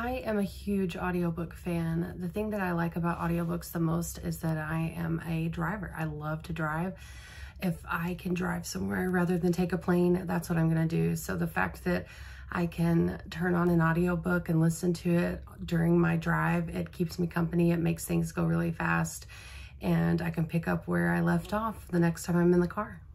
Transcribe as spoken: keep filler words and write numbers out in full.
I am a huge audiobook fan. The thing that I like about audiobooks the most is that I am a driver. I love to drive. If I can drive somewhere rather than take a plane, that's what I'm gonna do. So the fact that I can turn on an audiobook and listen to it during my drive, it keeps me company. It makes things go really fast, and I can pick up where I left off the next time I'm in the car.